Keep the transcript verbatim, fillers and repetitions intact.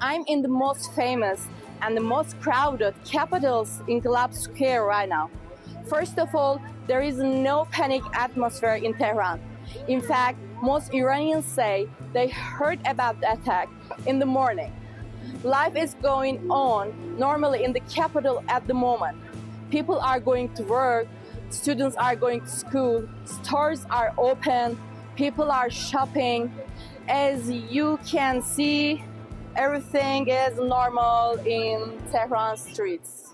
I'm in the most famous and the most crowded capital's Inkılap Square right now. First of all, there is no panic atmosphere in Tehran. In fact, most Iranians say they heard about the attack in the morning. Life is going on normally in the capital at the moment. People are going to work, students are going to school, stores are open, people are shopping. As you can see, everything is normal in Tehran streets.